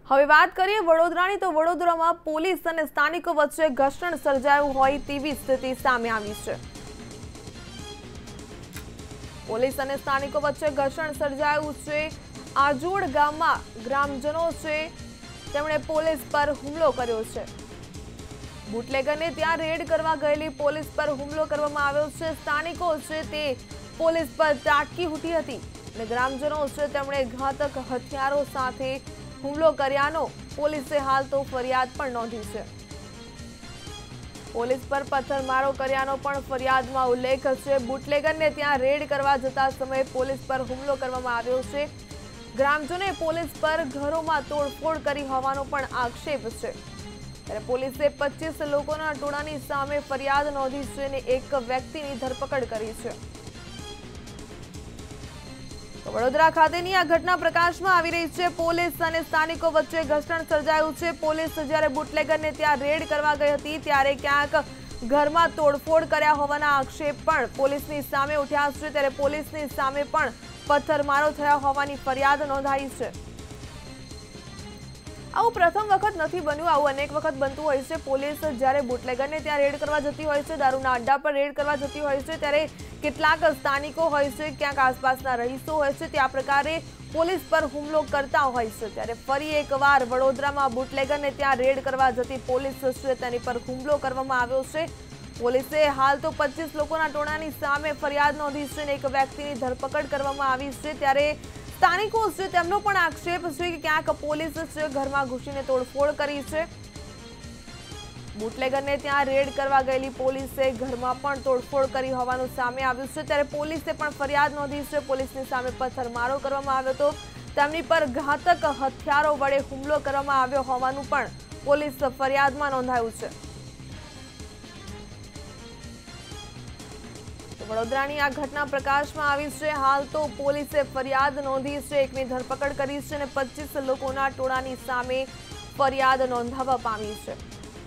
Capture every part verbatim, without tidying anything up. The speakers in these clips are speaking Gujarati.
હવે વાત કરીએ વડોદરાની તો વડોદરામાં પોલીસ અને સ્થાનિકો વચ્ચે ઘર્ષણ સર્જાયું હોય તેવી સ્થિતિ સામે આવી છે। પોલીસ અને સ્થાનિકો વચ્ચે ઘર્ષણ સર્જાયું છે। આજોડ ગામમાં ગ્રામજનો છે તેમણે પોલીસ પર હુમલો કર્યો છે। બુટલેગરને ત્યાં રેડ કરવા ગયેલી પોલીસ પર હુમલો કરવામાં આવ્યો છે। સ્થાનિકો છે તે પોલીસ પર ત્રાટકી ઉઠી હતી અને ગ્રામજનો છે તેમણે ઘાતક હથિયારો સાથે હુમલો કર્યાનો પોલીસે હાલ તો ફરિયાદ પણ નોંધી છે। પોલીસ પર પથ્થરમારો કર્યાનો પણ ફરિયાદમાં ઉલ્લેખ છે। બુટલેગરને ત્યાં રેડ કરવા જતા સમયે પોલીસ પર હુમલો કરવામાં આવ્યો છે। ગ્રામજનોએ પોલીસ પર ઘરોમાં તોડફોડ કરી હોવાનો પણ આક્ષેપ છે। ત્યારે પોલીસે પચીસ લોકોના ટોળાની સામે ફરિયાદ નોંધી છે અને એક વ્યક્તિની ધરપકડ કરી છે। વડોદરા ખાતેની આ ઘટના પ્રકાશમાં આવી રહી છે। પોલીસ અને સ્થાનિકો વચ્ચે ઘર્ષણ સર્જાયું છે। પોલીસ જ્યારે બુટલેગરને ત્યાં રેડ કરવા ગઈ હતી ત્યારે ક્યાંક ઘરમાં તોડફોડ કર્યા હોવાના આક્ષેપ પણ પોલીસની સામે ઉઠ્યા છે। ત્યારે પોલીસની સામે પણ પથ્થરમારો થયા હોવાની ફરિયાદ નોંધાઈ છે। આવું પ્રથમ વખત નથી બન્યું, આવું અનેક વખત બનતું હોય છે। પોલીસ જ્યારે બુટલેગરને ત્યાં રેડ કરવા જતી હોય છે, દારૂના અડ્ડા પર રેડ કરવા જતી હોય છે, ત્યારે કેટલાક સ્થાનિકો હોય છે, ક્યાંક આસપાસના રહીશો હોય છે, તે આ પ્રકારે પોલીસ પર હુમલો કરતા હોય છે। ત્યારે ફરી એકવાર વડોદરામાં બુટલેગરને ત્યાં રેડ કરવા જતી પોલીસ છે તેની પર હુમલો કરવામાં આવ્યો છે। પોલીસે હાલ તો પચીસ લોકોના ટોળાની સામે ફરિયાદ નોંધી છે અને એક વ્યક્તિની ધરપકડ કરવામાં આવી છે। ત્યારે સ્થાનિકો છે તેમનો પણ આક્ષેપ છે કે ક્યાંક પોલીસ છે ઘરમાં ઘૂસીને તોડફોડ કરી છે। બુટલેગરને ત્યાં રેડ કરવા ગયેલી પોલીસે ઘરમાં પણ તોડફોડ કરી હોવાનું સામે આવ્યું છે। ત્યારે પોલીસે પણ ફરિયાદ નોંધી છે। પોલીસની સામે પથ્થરમારો કરવામાં આવ્યો હતો, તેમની પર ઘાતક હથિયારો વડે હુમલો કરવામાં આવ્યો હોવાનું પણ પોલીસ ફરિયાદમાં નોંધાયું છે। વડોદરાની આ ઘટના પ્રકાશમાં આવી છે। હાલ તો પોલીસે ફરિયાદ નોંધી છે, એકની ધરપકડ કરી છે અને પચીસ લોકોના ટોળાની સામે ફરિયાદ નોંધાવવા પામી છે।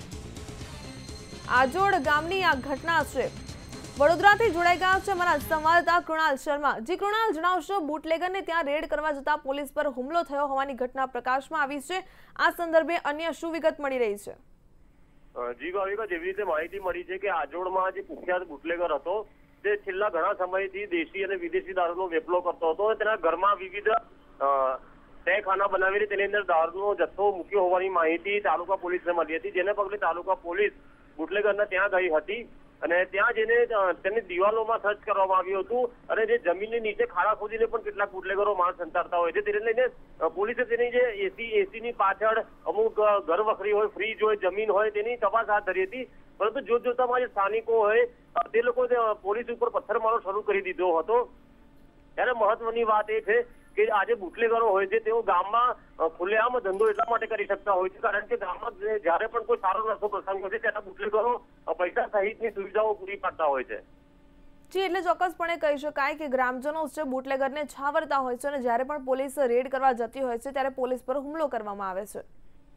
આજોડ ગામની આ ઘટના છે। વડોદરાથી જોડાઈ ગયા છે અમારા સંવાદદાતા કૃણાલ શર્મા। જી કૃણાલ, જણાવશો બુટલેગરને ત્યાં રેડ કરવા જતા પોલીસ પર હુમલો થયો હોવાની ઘટના પ્રકાશમાં આવી છે, આ સંદર્ભે અન્ય શું વિગત મળી રહી છે? જી ભાવિકા, જેવી રીતે માહિતી મળી છે કે આજોડમાં જે કુખ્યાત બુટલેગર હતો તે છેલ્લા ઘણા સમયથી દેશી અને વિદેશી દારૂનો વેપલો કરતો હતો અને તેના ઘરમાં વિવિધ તહેખાના બનાવીને તેની અંદર દારૂનો જથ્થો મૂક્યો હોવાની માહિતી તાલુકા પોલીસને મળી હતી, જેને પગલે તાલુકા પોલીસ બુટલેગરને ત્યાં ગઈ હતી અને ત્યાં જઈને તેની દિવાલોમાં સર્ચ કરવામાં આવ્યું હતું અને જે જમીનની નીચે ખાડા ખોદીને પણ કેટલાક બુટલેગરો માલ સંતાડતા હોય છે, તેને લઈને પોલીસે તેની જે એસી એસીની પાછળ અમુક ઘર વખરી હોય, ફ્રીજ હોય, જમીન હોય તેની તપાસ હાથ ધરી હતી। પરંતુ જોત જોતામાં જે સ્થાનિકો હોય તે લોકો પોલીસ ઉપર પથ્થરમારો શરૂ કરી દીધો હતો। ત્યારે મહત્વની વાત એ છે કે આજે બુટલેગરો હોય છે તેઓ ગામમાં ખુલ્લેઆમ ધંધો એટલા માટે કરી શકતા હોય છે કારણ કે ગામમાં જ્યારે પણ કોઈ સારો નશો પ્રસંગ હોય છે ત્યારે બુટલેગરો પૈસા સહિતની સુવિધાઓ પૂરી પાડતા હોય છે। જી, એટલે ચોક્કસપણે કહી શકાય કે ગ્રામજનો છે બુટલેગરને છાવરતા હોય છે અને જ્યારે પણ પોલીસ રેડ કરવા જતી હોય છે ત્યારે પોલીસ પર હુમલો કરવામાં આવે છે।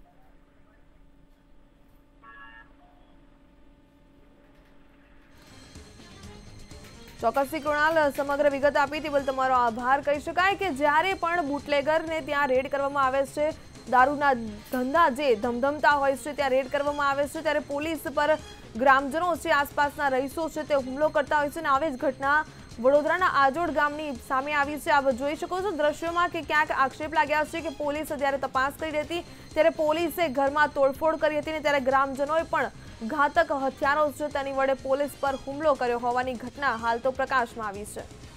ચોક્કસથી કૃણાલ, સમગ્ર વિગત આપી તે બદલ તમારો આભાર। કહી શકાય કે જ્યારે પણ બુટલેગરને ત્યાં રેડ કરવામાં આવે છે, દારૂના ધંધા જે ધમધમતા હોય છે ત્યાં રેડ કરવામાં આવે છે, ત્યારે પોલીસ પર ગ્રામજનો છે, આસપાસના રહીશો છે તે હુમલો કરતા હોય છે અને આવી જ ઘટના વડોદરાના આજોડ ગામની સામે આવી છે। આપ જોઈ શકો છો દ્રશ્યોમાં કે ક્યાંક આક્ષેપ લાગ્યા છે કે પોલીસ જ્યારે તપાસ કરી રહી હતી ત્યારે પોલીસે ઘરમાં તોડફોડ કરી હતી અને ત્યારે ગ્રામજનોએ પણ ઘાતક હથિયારો છે તેની વડે પોલીસ પર હુમલો કર્યો હોવાની ઘટના હાલ તો પ્રકાશમાં આવી છે।